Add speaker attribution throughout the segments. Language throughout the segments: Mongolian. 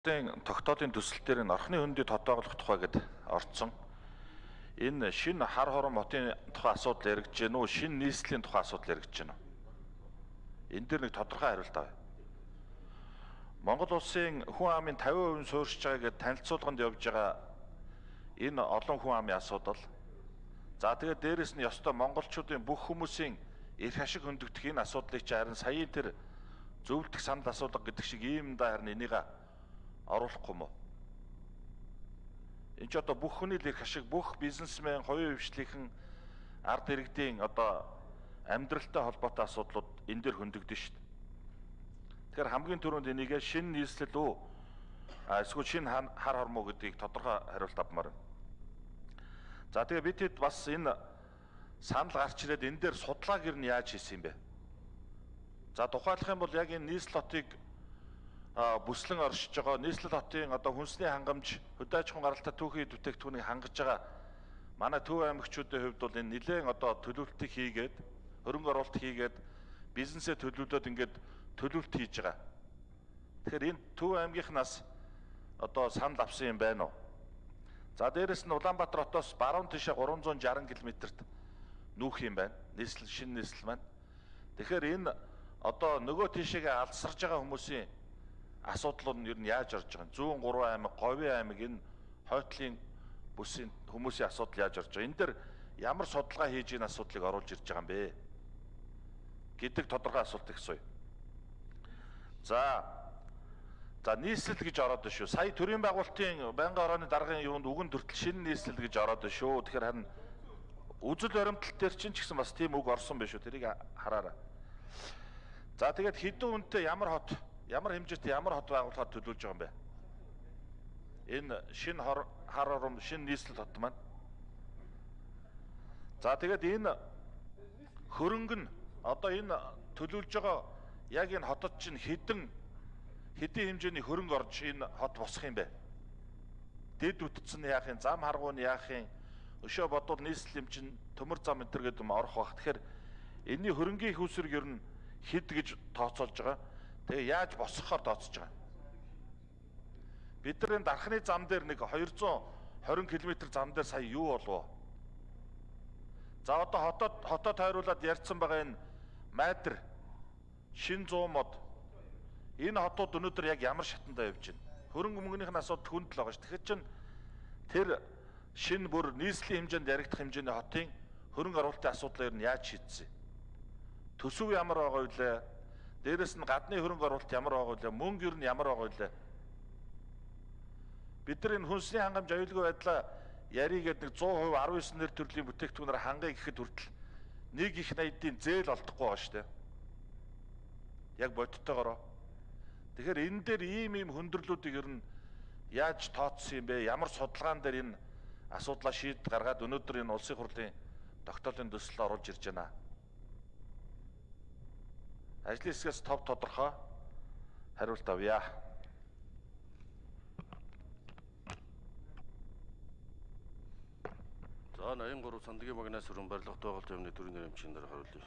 Speaker 1: Тогтоодын төсөл дээр энэ орхны хөндөд тодооглох тухай гэд орцсон. Энэ шинэ хар хорон хотын тухай асуудал яригдж гэнэ үү? Шинэ нийслэлийн тухай асуудал яригдж гэнэ үү? Энэ дээр нэг тодорхой хариулт авъя. Монгол улсын хүн амын 50% суурьшиж байгаа гэдээ танилцуулганд явж байгаа энэ олон хүн амын асуудал. За тэгээд дээрэс нь ёстой монголчуудын бүх хүмүүсийн эрх ашиг хөндөгдөх энэ асуудлыг чи харин саяын тэр зөвлөлтөх санал асуулга гэдэг шиг иймдээ харин энийг оруулахгүй мó. Энд ч одоо бүх хүний эрх ашиг, бүх бизнесмен, хоёрын хвшлийнхэн ард иргэдийн одоо амьдралтай холбоотой асуудлууд энэ дээр хөндөгдөн шүү дээ. Тэгэхээр хамгийн түрүүнд энийг шинэ нийслэл үү эсвэл шинэ хар хормоо гэдгийг тодорхой хариулт авмаар байна. За тэгээ бид хэд бас энэ санал гарч ирээд энэ дээр судалгааг ер нь яаж хийсэн юм бэ? За тухайлах юм бол яг энэ нийслэл хотыг бүслэн оршиж байгаа нийслэл хотын одоо хүнсний хангамж, хөдөө аж ахуйн гаралтай түүхий бүтээгдэхүүнийг хангаж байгаа манай Төв аймагчуудын хувьд бол энэ нэлээд одоо төлөвлөлтийг хийгээд, хөрөнгө оруулалт хийгээд, бизнесээ төлөвлөд ингээд төлөвлөлт хийж байгаа. Тэгэхээр энэ Төв аймгийнхнаас одоо санал авсан юм байна уу? За дээрэс нь Улаанбаатар хотоос баруун тишээ 360 км-т нүүх юм байна. Нийслэл, шинэ нийслэл маань. Тэгэхээр энэ одоо нөгөө тишээгээ алсарж байгаа хүмүүсийн асуудал нь ер нь яаж орж байгаа юм? 103 аймаг, Говийн аймаг энэ хойтлын бүсийн хүмүүсийн асуудал яаж орж байгаа? Энэ дэр ямар судалгаа хийж энэ асуудлыг оруулж ирж байгаа юм бэ? Гэдэг тодорхой асуулт их сууя. За нийслэл гэж ороод байна шүү. Сая төрийн байгуулалтын байнгын орооны даргын юунд үгэн төртөл шинэ нийслэл гэж ороод байна шүү. Тэгэхээр харин үзэл баримтлал дээр чинь ч гэсэн бас тийм үг орсон байх шүү. Тэрийг хараарай. За тэгээд хэдэн үнэтэй ямар хот, ямар хэмжээтэй ямар хот байгуулахад төлөвлөж байгаа юм бэ? Энэ шинэ хар хором, шинэ нийслэл хот маань. За тэгээд энэ хөрөнгө нь одоо энэ төлөвлөж байгаа яг энэ хотод чинь хэдэн хэмжээний хөрөнгө орж энэ хот босох юм бэ? Дэд үтцэн яах юм, зам харгуун яах юм, өшөө бодвол нийслэл юм чинь төмөр зам энэ төр гэдэг юм орох бах. Тэгэхээр энэний хөрөнгийн их усрыг ер нь хэд гэж тооцоолж байгаа. Тэгээ яаж босгохоор тооцож байгаа. Бид нар энэ дархны зам дээр нэг 220 км зам дээр сая юу болов? За одоо хотод тойруулаад ярьсан байгаа энэ Майдар, Шин 100 мод энэ хотууд өнөөдөр яг ямар шатандаа явж байна? Хөрөнгө мөнгөнийх нь асуудал хүнд л байгаа шүү. Тэгэхээр чин тэр шинэ бүр нийслэлийн хэмжээнд яригдах хэмжээний хотын хөрөнгө оруулалтын асуудлыг ер нь яаж шийдсэн? Төсөв ямар байгаа вэ? Дээрэс нь гадны хөрөнгө оруулалт ямар байгаа вэ? Мөнгө ер нь ямар байгаа вэ? Бид нар энэ хүнсний хангамж аюулгүй байдлаа ярий гэдэг нэг 100% 19 нэр төрлийн бүтээгдэхүүнээр хангая гэхэд хүртэл нэг их 80-ийн зээл олдохгүй байгаа шүү дээ. Яг бодиттойгоороо. Тэгэхээр энэ дээр ийм хөндөрлүүдийг ер нь яаж тооцсон юм бэ? Ямар судалгаан дээр энэ асуудлаа шийд гаргаад өнөөдөр энэ улсын хурлын тогтоолын төсөлд оруулж ирж байна. Ажлын хэсгээс тодорхой хариулт авъя.
Speaker 2: За 83 Сандгийн магнаас өрн барилга байгуулалт юмны төрийн нэрмжийн дараа хариулъя.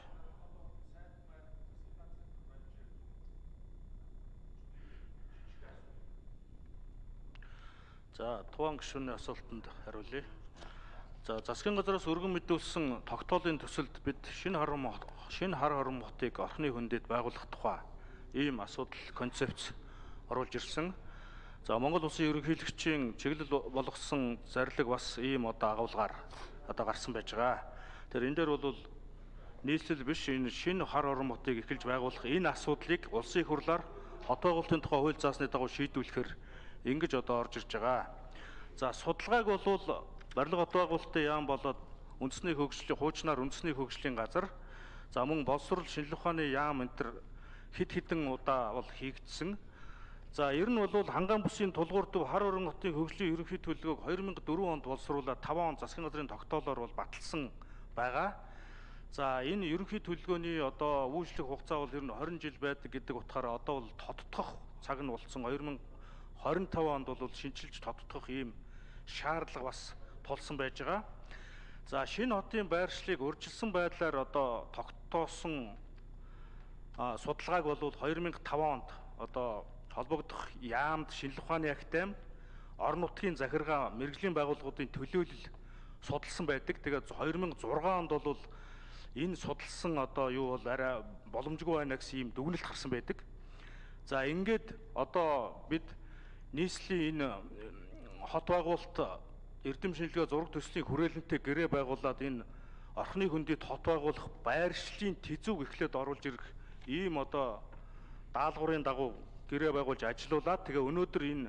Speaker 2: За Туван гишүүний асуултанд хариулъя. За засгийн газраас өргөн мэдүүлсэн тогтоолын төсөлд бид шинэ хар хором хотыг орхны хөндөд байгуулах тухай ийм асуудал концепц оруулж ирсэн. За Монгол улсын ерөнхийлөгчийн чиглэл болгосон зарлиг бас ийм одоо агуулгаар одоо гарсан байж байгаа. Тэр энэ дээр бол нийслэл биш энэ шинэ хар хором хотыг эхэлж байгуулах энэ асуудлыг улсын их хурлаар хот байгуулалтын тухай хууль заасны дагуу шийдвэрлэхээр ингэж одоо орж ирж байгаа. За судалгааг бол барилга хот байгуулалтын яам болоод үндэсний хөгжлийн хуучнаар үндэсний хөгжлийн газар за мөн боловсрол шинжилгээ ухааны яам энэ хэдэн удаа бол хийгдсэн. За ер нь бол Хангаан бүсийн тулгуур төв хар хорон хотын хөгжлийн ерөнхий төлөвлөгөөг 2004 онд боловсруулаад 5 он засгийн газрын тогтоолоор бол баталсан байгаа. За энэ ерөнхий төлөвлөгөөний одоо үйлчлэх хугацаа бол ер нь 20 жил байдаг гэдэг утгаараа одоо бол тодтогох цаг нь болсон 2025 онд бол шинжилж тодтогох ийм шаардлага бас тулсан байж байгаа. За шинэ хотын байршлыг урьдчилсан байдлаар одоо тогтоосон судалгааг бол 2005 онд одоо холбогдох яамд шинжилгээ ухааны агтайм орон нутгийн захиргаа мэрэгжлийн байгууллагуудын төлөөлөл судалсан байдаг. Тэгээд 2006 онд бол энэ судалсан одоо юу бол арай боломжгүй байна гэсэн ийм дүгнэлт гарсан байдаг. За ингээд одоо бид нийслэлийн энэ хот байгуулалт эрдэм шинжилгээ зураг төслийн хүрээлэнтэй гэрээ байгуулад энэ орхны хөндөд хот байгуулах байршлын тэзүүг эхлээд оруулж ирэх ийм одоо даалгаврын дагуу гэрээ байгуулж ажилуулад тэгээ өнөөдөр энэ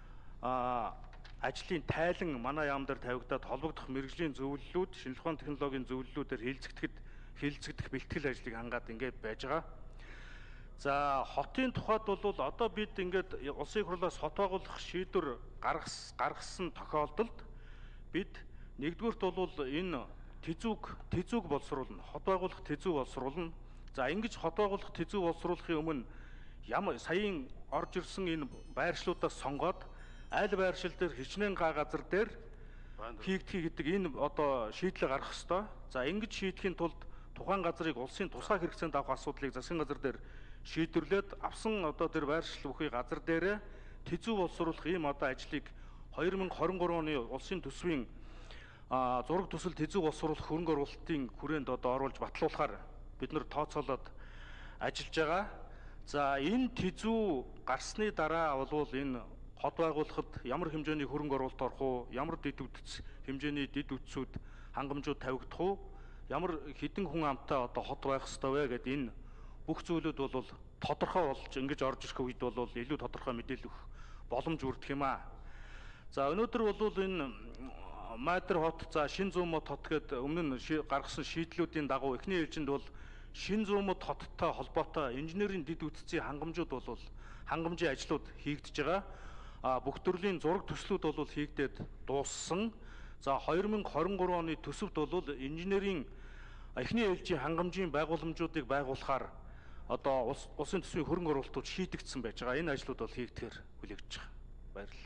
Speaker 2: ажлын тайлан манай яам дээр тавигдаад холбогдох мэрэгжлийн зөвлөлүүд, шинжилгээ ухааны технологийн зөвлөлүүдээр хилцэгдэх бэлтгэл ажлыг хангаад ингээд байж байгаа. За хотын тухайд бол одоо бид ингээд улсын хурлаас хот байгуулах шийдвэр гаргасан тохиолдолд бид нэгдүгürt бол энэ тэзүүг боловсруулна, хот байгуулах тэзүү боловсруулна. За ингэж хот байгуулах тэзүү боловсруулахын өмнө ямар саяын орж ирсэн энэ байршлуудаас сонгоод аль байршил дээр хичнээн газар дээр хийгдхий гэдэг энэ одоо шийдлээ гаргах ёстой. За ингэж шийдэхин тулд тухайн газрыг улсын тусгай хэрэгцээнд авах асуудлыг засгийн газар дээр шийдвэрлээд авсан одоо тэр байршил бүхий газар дээр тэзүү боловсруулах ийм одоо ажлыг 2023 оны улсын төсвийн зураг төсөл тэзүү боловсруулах хөрөнгө оруулалтын хүрээнд одоо оруулж батлуулахаар бид нар тооцоолоод ажиллаж байгаа. За энэ тэзүү гарсны дараа бол энэ хот байгуулахад ямар хэмжээний хөрөнгө оруулалт орох уу, ямар дэд үтц хэмжээний дэд үтцүүд хангамжууд тавигдах уу, ямар хэдэн хүн амтай одоо хот байх ёстой вэ гэдэг энэ бүх зүйлүүд бол тодорхой болж ингэж орж ирэх үед бол илүү тодорхой мэдээлэл өгөх боломж бүрдэх юм аа. За өнөөдөр бол энэ Майдар хот, за Шин Зүүмөт хот гэдэг өмнө нь гаргасан шийдлүүдийн дагуу эхний ээлжинд бол Шин Зүүмөт хоттой холбоотой инженерийн дэд үтцийн хангамжууд бол хангамжийн ажлууд хийгдэж байгаа. Бүх төрлийн зураг төслүүд бол хийгдээд дууссан. За 2023 оны төсөвт бол инженерийн эхний ээлжийн хангамжийн байгууламжуудыг байгуулахаар одоо улсын төсвийн хөрөнгө оруулалтууд шийдэгдсэн байж байгаа. Энэ ажлууд бол хийгдэхээр хүлээгдэж байгаа. Баярлалаа.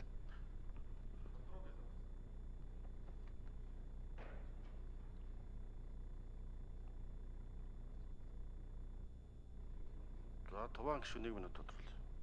Speaker 3: За Туван гишүүн 1 минут тодруулъя.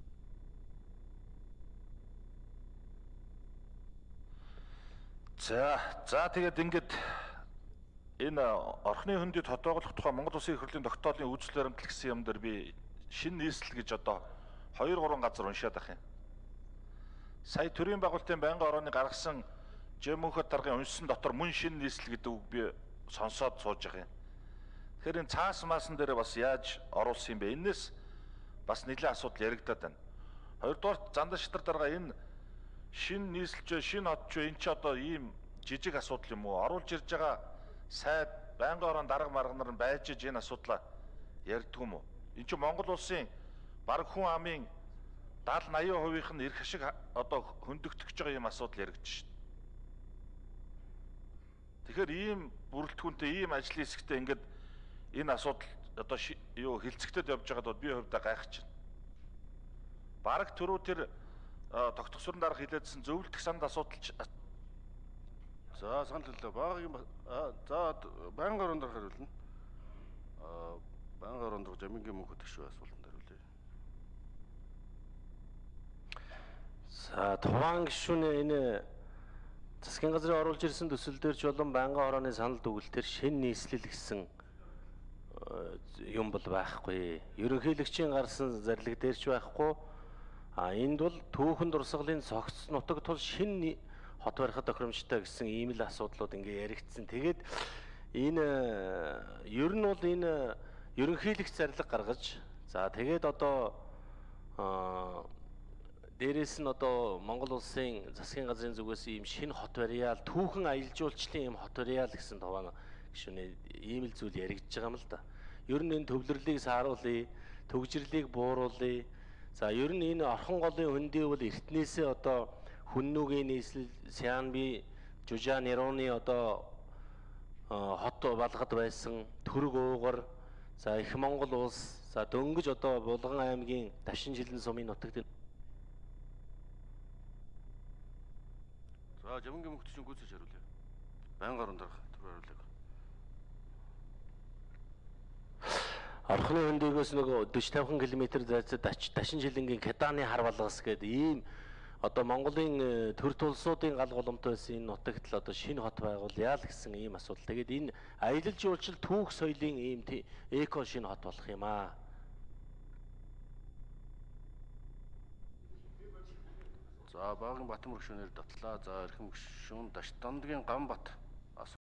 Speaker 1: За тэгээд ингээд энэ орхны хөндөд хот байгуулах тухай Монгол Улсын их хурлын тогтоолын үйлчлэл баримтлал гэсэн юм дээр би шинэ нийслэл гэж одоо 2-3 газар уншаад ах юм. Сая төрийн байгуулалтын байнгын орооны гаргасан Жэмөнхөд даргын уншсан дотор мөн шинэ нийслэл гэдэг үг би сонсоод сууж ах юм. Тэгэхээр энэ цаас маасан дээр бас яаж оруулсан юм бэ? Энээс бас нэлээд асуудал яригадаад байна. Хоёрдугаар Зандан шатар дарга энэ шинэ нийслэлч, шинэ хотч энэ ч одоо ийм жижиг асуудал юм уу? Оруулж ирж байгаа сайд байнгын орон дарга марга нар байж энэ асуудлаа ярьдаг юм уу? Энд чинь Монгол улсын бараг хүн амын 70-80% нь эрх ашиг одоо хөндөгдөх гэж байгаа ийм асуудал яригдж шин. Тэгэхээр ийм бүрэлдэхүүнтэй ийм ажлын хэсэгтээ ингээд энэ асуудал одоо юу хилцэгдэд явж байгаад би хувьдаа гайхаж байна. Бараг түрүү тэр тогтгосрон дарга хилээдсэн зөвлөлтөх санд асуудал.
Speaker 3: За санал хэлээ. Багийн за байнгын орон дарга хариулна. Байнгын орон дарга Жамингийн мөнхөд гишүүн асуултанд хариулъя.
Speaker 4: За Туван гишүүнээ энэ засгийн газрын оруулж ирсэн төсөл дээр ч болон байнгын орооны санал дүгэл дээр шинэ нийслэл гэсэн юм бол байхгүй. Ерөнхийлөгчийн гарсан зарлиг дээр ч байхгүй. Энд бол түүхэн дурсгалын цогц нутаг тул шинэ хот барихад тохиромжтой гэсэн ийм л асуудлууд ингээ яригдсан. Тэгээд энэ ер нь бол энэ ерөнхийлөгч зарлиг гаргаж за тэгээд одоо дээрээс нь одоо Монгол улсын засгийн газрын зүгээс ийм шинэ хот барьяал түүхэн аялал жуулчлалын ийм хот барьяал гэсэн Туван гишүүний ийм л зүйл яригдж байгаа юм л да. Ер нь энэ төвлөрлийг сааруулъя, төгжрлийг бууруулъя. За ер нь энэ орхон голын хөндий бол эртнээсээ одоо хүннүүгийн нийслэл Сянби, Жужаан Нероны одоо хот балгад байсан Түрэг уугар, за Их Монгол улс, за дөнгөж одоо Булган аймгийн Давшин жилэн сумын нутагт.
Speaker 3: За Жамингийн мөнхөд гишүүн гүйцэж хариулъя. Байнгын орон дарга түр хариулъя.
Speaker 4: Орхны хөндөгөөс нөгөө 40-50 км зайцад дашин жилэнгийн Кеданы хар балгас гэдэг ийм одоо Монголын төр тулсуудын гал голомтой байсан энэ нутагт л одоо шинэ хот байгуулъя л гэсэн ийм асуудал. Тэгээд энэ аялал жуулчлал түүх соёлын ийм эко шинэ хот болох юм аа.
Speaker 3: За Багийн Батмөр гүшүүнээр дотлаа. За Эрхэм гүшүүн Дашдандгийн Ганбат